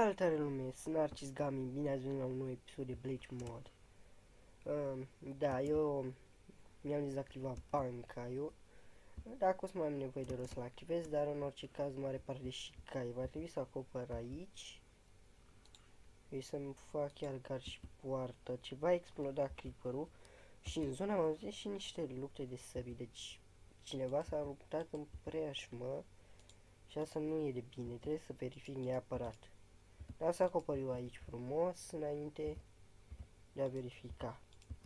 Salutare lume, sunt Narcis Gaming, bine ați venit la un nou episod de Bleach Mod. Da, eu mi-am dezactivat banca, dacă o să mai am nevoie de rost să-l activez, dar în orice caz mare parte de și cai. Va trebui să acopăr aici. Vrei să-mi fac chiar gar și poartă, ce va exploda creeper-ul. Și în zona am auzit și niște lupte de săbii, deci cineva s-a luptat în preajmă și asta nu e de bine, trebuie să verific neapărat. Dar să acopăr eu aici frumos înainte de a verifica.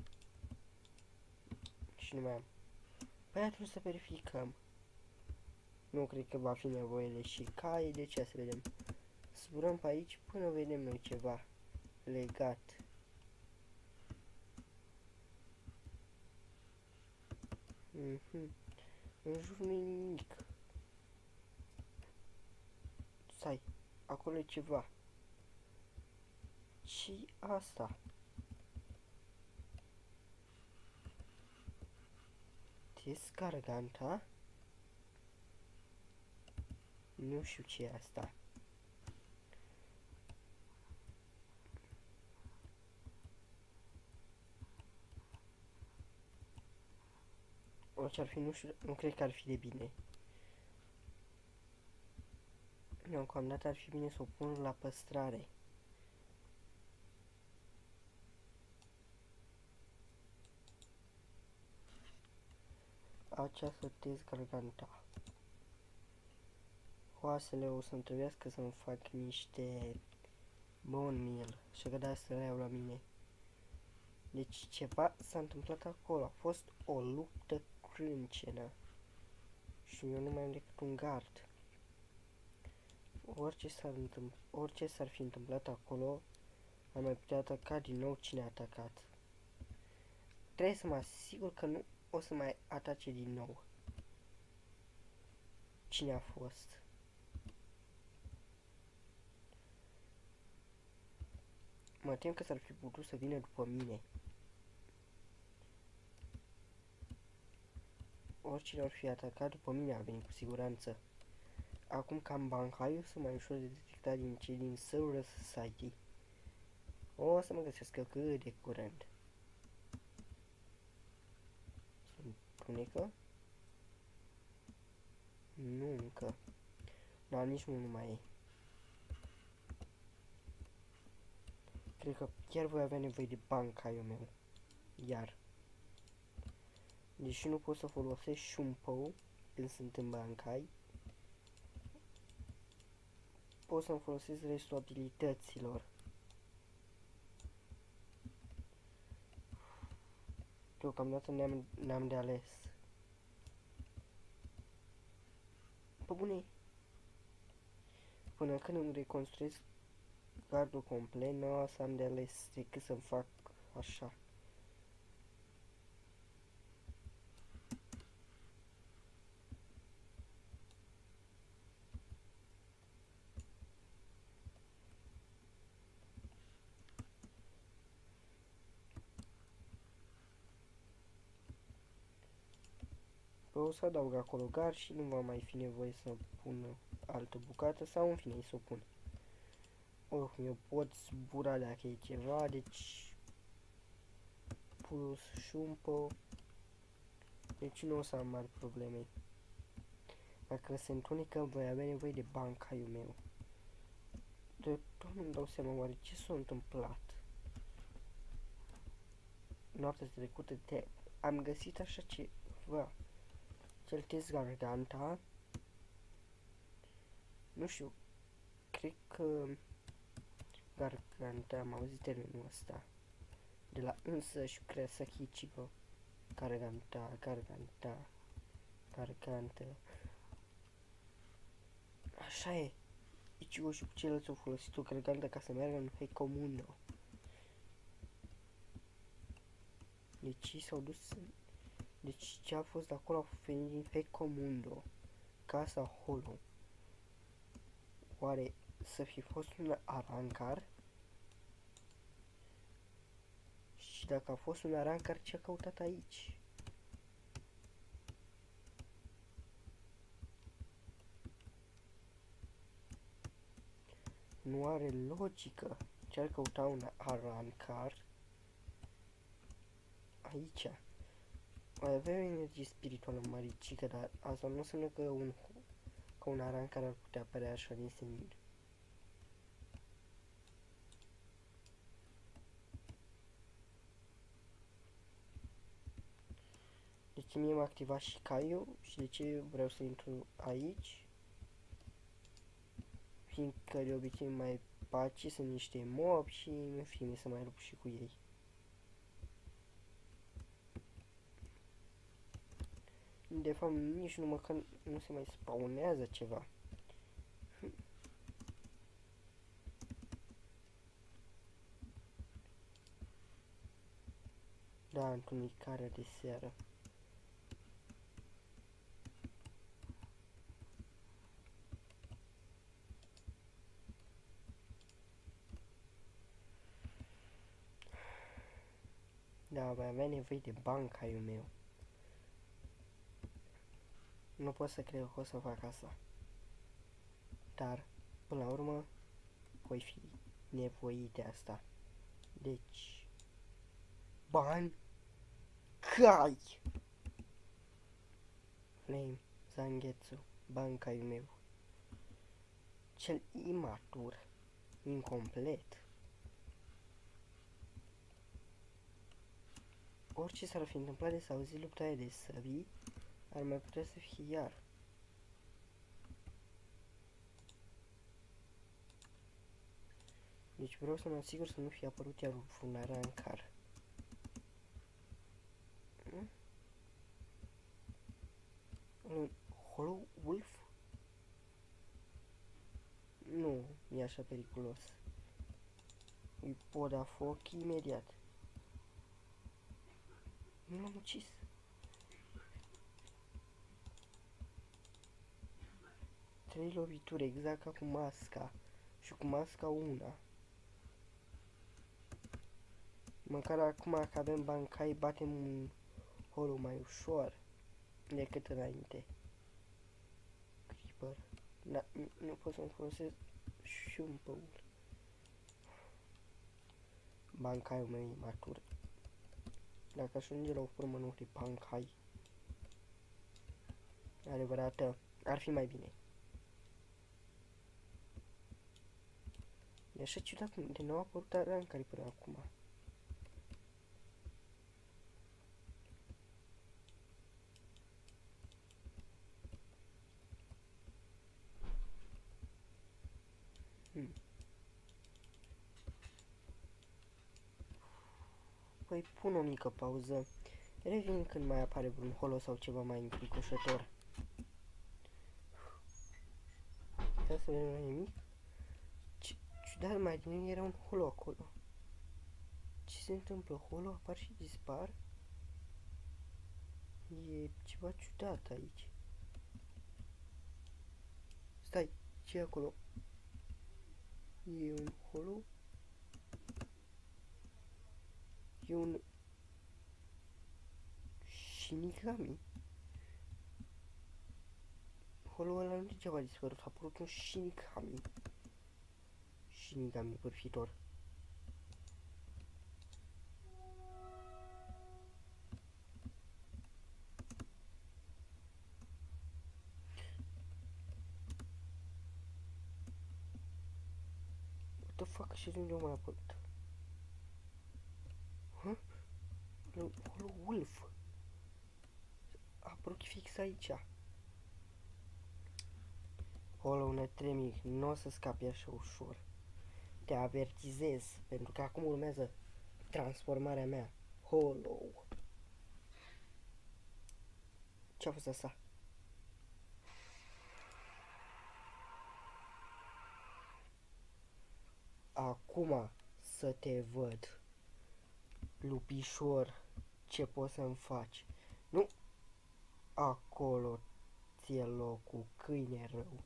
Și nu mai am. Păi atunci să verificăm. Nu cred că va fi nevoie de și cai, de ce să vedem. Zburăm pe aici până vedem noi ceva legat. În jur nu e nimic. Stai, acolo e ceva. Ce-i asta? Descarganta? Nu știu ce e asta. Orice ar fi, nu știu, nu cred că ar fi de bine. Deocamdată ar fi bine să o pun la păstrare. Această descarganta. Oasele o să-mi trebuiască să-mi fac niște bone meal și că de asta le iau la mine. Deci ceva s-a întâmplat acolo, a fost o luptă crâncenă și eu nu mai am decât un gard. Orice s-ar fi întâmplat acolo, am mai putea ataca din nou cine a atacat. Trebuie să mă asigur că nu o să mai atace din nou. Cine a fost? Mă tem că s-ar fi putut să vină după mine. Oricine ar fi atacat după mine a venit cu siguranță. Acum că am bancaiul, sunt mai ușor de detectat din cei din Soul Society. O să mă găsesc eu cât de curând. Sunt tunecă? Nu încă. Dar nici nu mai e. Cred că chiar voi avea nevoie de bancaiul meu. Iar. Deși nu pot să folosesc șumpău când sunt în bancai, pot să-mi folosesc restul abilităților. Deocamdată n-am de ales. Pe bune, până când îmi reconstruiesc gardul complet, nu o să am de ales decât să-mi fac așa. O să adaug acolo gar și nu va mai fi nevoie să pun altă bucată sau în fine să o pun. Eu pot zbura dacă e ceva, deci plus șumpă, deci nu o să am mari probleme. Dacă se întunecă, voi avea nevoie de bancaiul meu. De tot nu-mi dau seama oare ce s-a întâmplat. Noaptea trecută am găsit așa ceva. Cel test garganta. Nu știu. Cred că garganta, am auzit termenul ăsta. De la însăși Kurosaki Ichigo. Garganta. Așa e. Ichigo și cu ceilalți au folosit o garganta ca să meargă în Heiko Mundo. Deci s-au dus în... Deci ce a fost acolo a venit din Heiko Mundo, casa Hollow. Oare să fi fost un arancar? Și dacă a fost un arancar, ce a căutat aici? Nu are logică. Ce-ar căuta un arancar aici? Mai avea o energie spirituală măricică, dar asta nu înseamnă că un arancar ar putea apărea așa din senin. De ce mie m-a activat și caiul și de ce vreau să intru aici? Fiindcă de obicei mai pace sunt niște mob și mi-e frică să mai lupt și cu ei. De fapt, nici nu măcar nu se mai spawnează ceva. Da, întunecarea de seară. Da, mai avea nevoie de bancaiul meu. Nu pot să cred că o să fac asta. Dar, până la urmă, voi fi nevoit de asta. Deci, bani, cai! Flame, Zangetsu, bancaiul meu. Cel imatur, incomplet. Orice s-ar fi întâmplat de s-a auzit lupta aia de săbii, ar mai putea să fie iar. Deci vreau să mă asigur să nu fie apărut iar un arancar. Un Hollow Wolf? Nu e așa periculos. Îi pot da foc imediat. Nu l-am ucis. Trei lovituri, exact ca cu masca. Și cu masca una. Măcar acum că avem bancai, batem un hollow mai ușor decât înainte. Creeper. Da, nu pot să-mi folosesc și un păul. Bancaiul meu e matur. Dacă ajunge la o formă nouă de bancai adevărată, ar fi mai bine. E așa ciudat cum de nou a apărut arancari până acum. Păi pun o mică pauză. Revin când mai apare vreun holo sau ceva mai înfricoșător. Ia să vedem mai nimic. Ciudat, mai din era un holo acolo. Ce se întâmplă? Holo apar și dispar? E ceva ciudat aici. Stai, ce e acolo? E un holo? E un Shinigami. Holo ăla nu degeaba a dispărut, a apărut un Shinigami. Shinigami bârfitor. What the fuck, și de unde mai apărut? Huh? Holo Wolf. A apărut fix aici. Holo netremic, nu o să scapi așa ușor. Te avertizez, pentru că acum urmează transformarea mea. Holo. Ce-a fost asta? Acum să te văd, lupișor, ce poți să-mi faci. Nu, acolo ție locul, câine rău.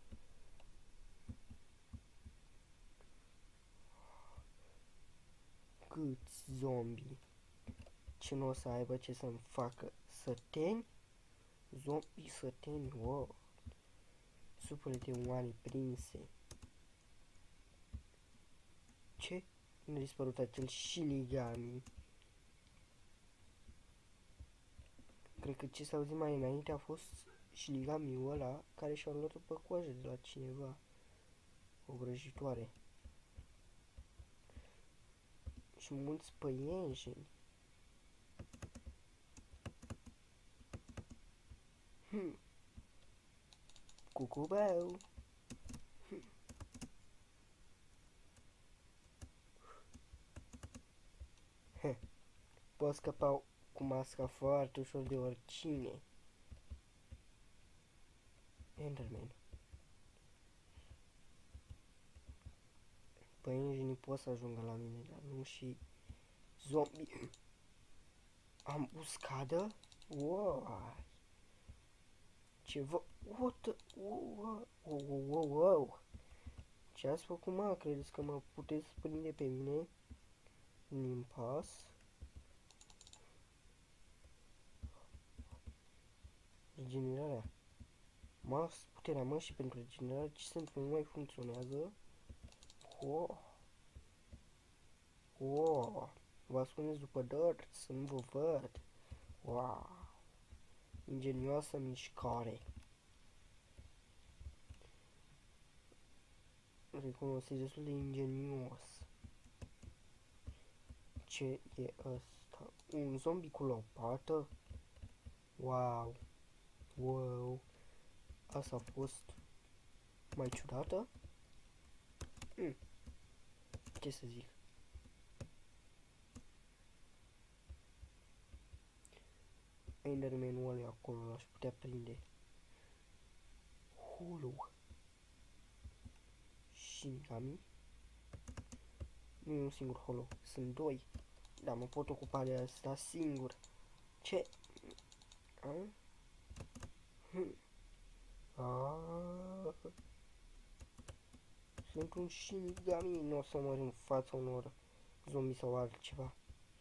Câți zombi. Ce nu o să aibă ce să-mi facă? Săteni? Zombi săteni, wow. Supele de oameni prinse. Ce? Unde a dispărut acel Shinigami? Cred că ce s-a auzit mai înainte a fost Shinigami-ul ăla care și-a luat-o pe coajă de la cineva. O vrăjitoare. Și mulți păienjeni. Cucubeu. Poți scăpa cu masca foarte ușor de oricine. Enderman. Păienjenii pot să ajungă la mine, dar nu și zombie. Am uscadă? Wow. Ceva... What the... Wow. Ce ați făcut, mă? Credeți că mă puteți prinde pe mine? În impas? Regenerarea. Mas puterea, mă, și pentru regenerare ce se întâmplă? Nu mai funcționează? Vă ascundeți după dirt să nu vă văd. Wow. Ingenioasă mișcare. Recunosc, e destul de ingenios. Ce e ăsta? Un zombie cu lopată? Wow. Asta a fost mai ciudată? Ce să zic? Enderman-ul ăla acolo l-aș putea prinde. Hulu. Shinigami? Nu e un singur holo, sunt doi. Dar mă pot ocupa de asta singur. Ce? Sunt un Shinigami, nu o să mor în fața unor zombi sau altceva.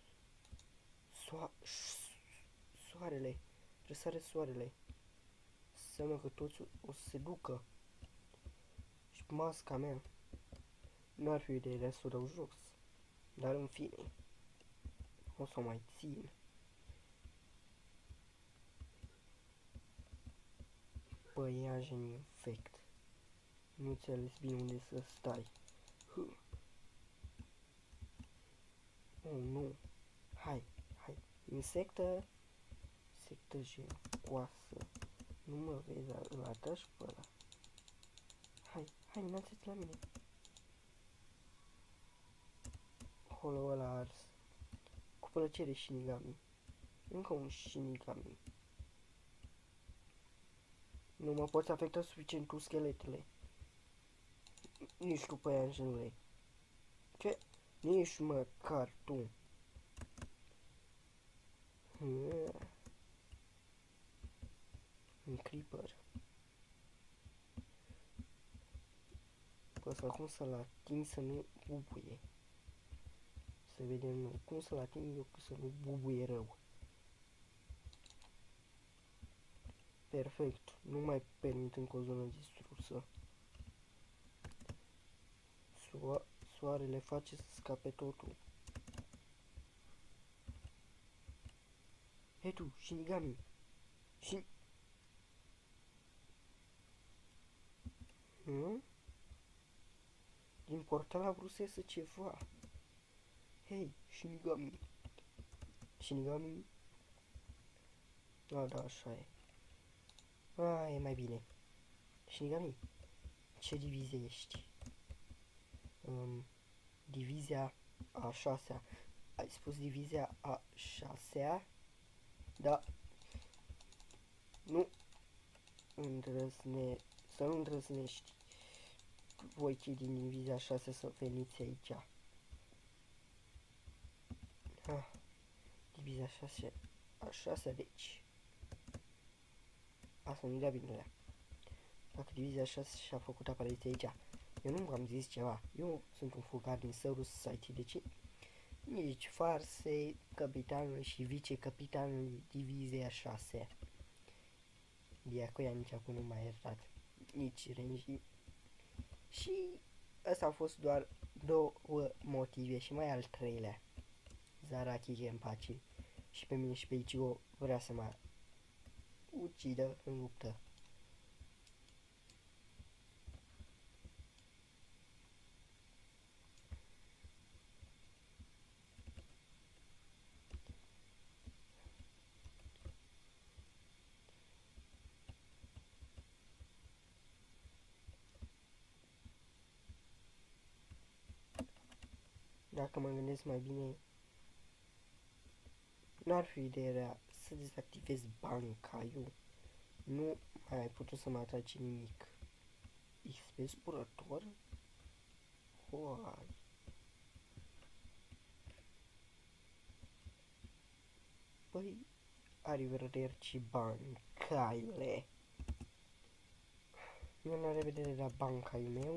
Soarele. Răsare soarele. Seamnă că toți o să se ducă. Și masca mea. N-ar fi o idee să o dau jos. Dar în fine. O să o mai țin. Păiajen infect. Nu înțeles bine unde să stai. Oh, nu. Hai. Insectă. Insectă jecoasă. Nu mă vezi, îl atași pe ăla. Hai, înalță-ți la mine. Holo ăla ars. Cu plăcere, Shinigami. Încă un Shinigami. Nu mă poți afecta suficient cu scheletele. Nici tu, păianjenule. Ce? Nici măcar tu. Un creeper. Păi să cum să-l ating să nu bubuie. Să vedem noi cum să-l ating eu să nu bubuie rău. Perfect. Nu mai permit încă o zonă distrusă. Soarele face să scape totul. Hei tu, Shinigami. Din portal a vrut să iasă ceva. Hei, Shinigami. Shinigami. Da, așa e. E mai bine. Shinigami, ce divizie ești? Divizia a 6-a. Ai spus divizia a 6-a? Da. Nu să nu îndrăznești. Voi cei din divizia 6 să veniți aici. Divizia 6 a 6-a, deci. Asta nu dea bine. Dacă divizia 6 și-a făcut apariție aici, eu nu v-am zis ceva. Eu sunt un fugar din Saurus Society, deci nici farse, capitanul și vicecapitanul divizia 6. De acolo nici acum nu mai iertat. Nici Renji. Și Asta au fost doar două motive și mai al treilea. Zaraki Genpachi și pe mine și pe Ichigo vrea să mă ucidă în luptă. Dacă mă gândesc mai bine, nu ar fi ideea să dezactivez Bankaiu. Nu mai ai putut să mă atrage nimic. XP spurător? Hoai. Păi, arrivederci și Bankaiule. Eu la revedere la Bankaiul meu.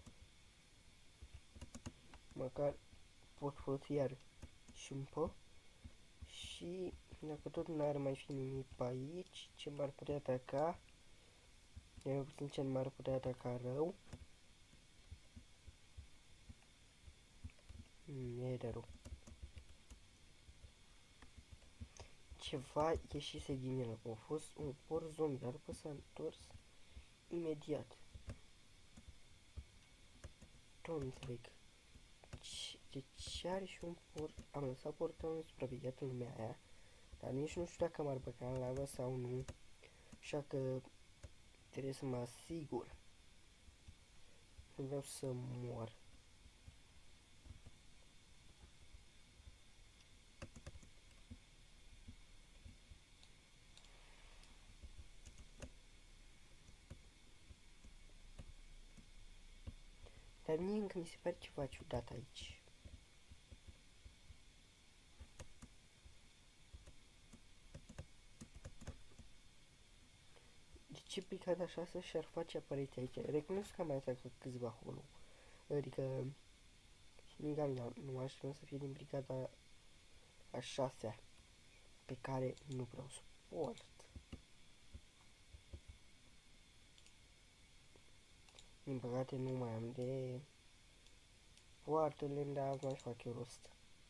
Măcar pot folosi iar Shumpo. Și dacă tot n-ar mai fi nimic pe aici, ce m-ar putea ataca? Eu puțin ce m-ar putea ataca rău. E de rău. Ceva ieșise din el. A fost un por zombie, dar după s-a întors imediat. Nu înțeleg. De ce are și un por? Am lăsat portalul supravegheat în lumea aia, dar nici nu știu dacă m-ar băga în lavă sau nu. Așa că trebuie să mă asigur. Nu vreau să mor. Dar mie încă mi se pare ceva ciudat aici. De ce brigada 6 și-ar face apariția aici? Recunosc că am mai atacat câțiva holo. Adică Shinigami, nu m-aș să fie din brigada a 6-a, pe care nu vreau suport. Din păcate nu mai am de foarte lemn, dar mai fac eu rost.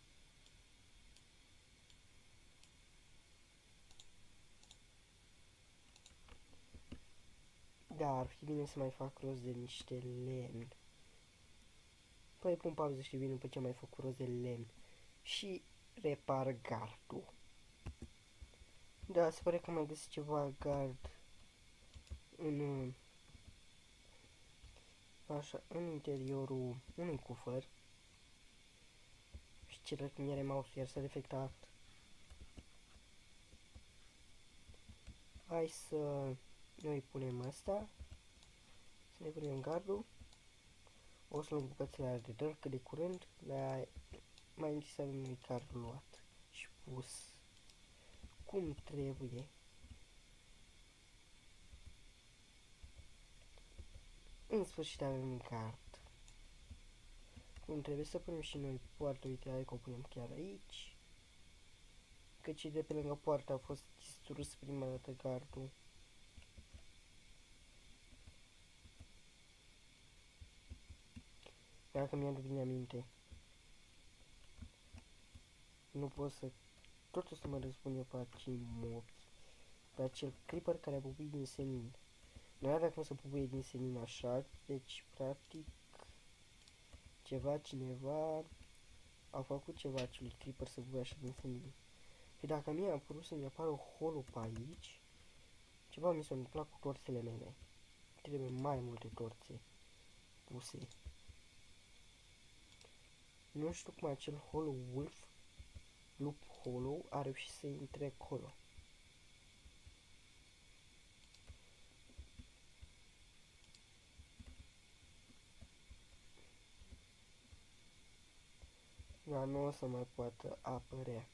Da, ar fi bine să mai fac rost de niște lemn. Păi pun pauză și vin după ce mai fac rost de lemn. Și repar gardul. Da, se pare că mai găsesc ceva gard în așa, în interiorul unui cufăr. Și ce dacă mi are mouse iar s-a defectat. Hai să noi punem asta. Să ne punem gardul. O să luăm bucățele alea de dăr cât de curând, dar mai întâi să avem noi gardul luat și pus cum trebuie. În sfârșit avem gard. Cum trebuie să punem și noi poartă, uite, hai că o punem chiar aici. Căci de pe lângă poartă a fost distrus prima dată gardul. Dacă mi-aduc bine aminte. Nu pot să... Tot o să mă răspund eu pe acei mobi. Pe acel creeper care a bubuit din senin. Nu avea cum să bubuie din senin așa, deci practic cineva a făcut ceva acelui creeper să bubuie așa din senin. Și dacă mie am părut să-mi apară o holo pe aici, ceva mi s-a întâmplat cu torțele mele. Trebuie mai multe torțe puse. Nu știu cum acel Hollow Wolf, Loop Hollow, a reușit să intre acolo. Dar nu o să mai poată apărea.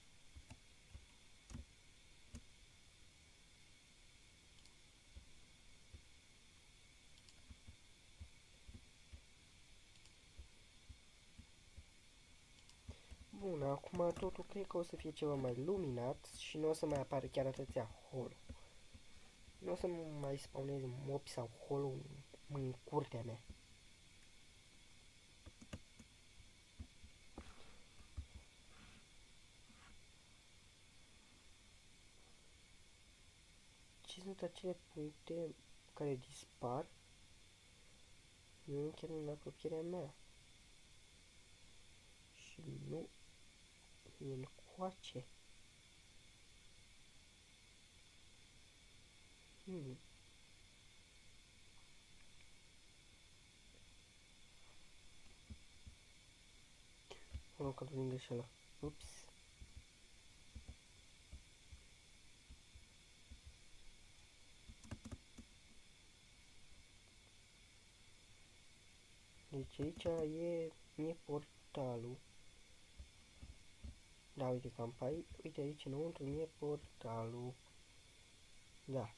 Bun, acum totul cred că o să fie ceva mai luminat și nu o să mai apară chiar atâția holo. Nu o să mai spawneze mobi sau holo în curtea mea. sunt acele puncte care dispar, nu chiar în apropierea mea. Și nu e încoace. Am căzut din greșeală. Ups. Deci aici e portalul. Da, uite cam pe aici, uite aici înăuntru e portalul. Da.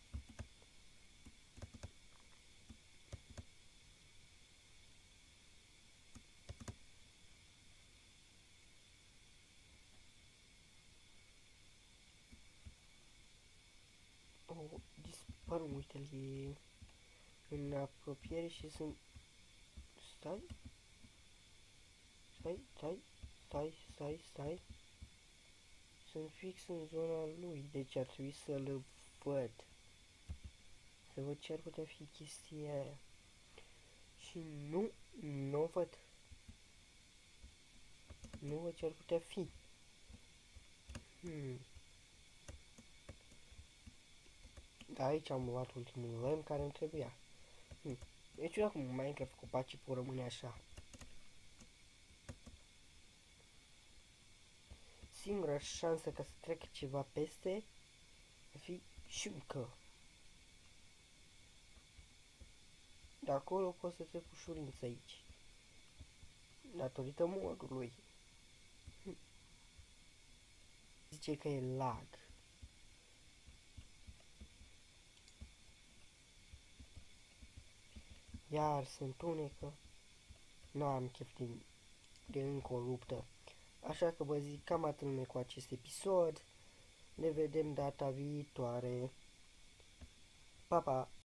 Oh, dispar, uite-l, în apropiere și sunt... Stai? Stai. Sunt fix în zona lui, deci ar trebui să-l văd. Să văd ce ar putea fi chestia aia. Și nu o văd. Nu văd ce ar putea fi. Da, aici am luat ultimul lemn care îmi trebuia. Deci eu acum Minecraft cu pacii pot rămâne așa. Singura șansă ca să treacă ceva peste ar fi șuncă. De acolo pot să trec ușurință aici. Datorită modului. Zice că e lag. Iar se întunecă. N-am chef de încă o luptă. Așa că vă zic cam atât lume cu acest episod. Ne vedem data viitoare. Pa, pa!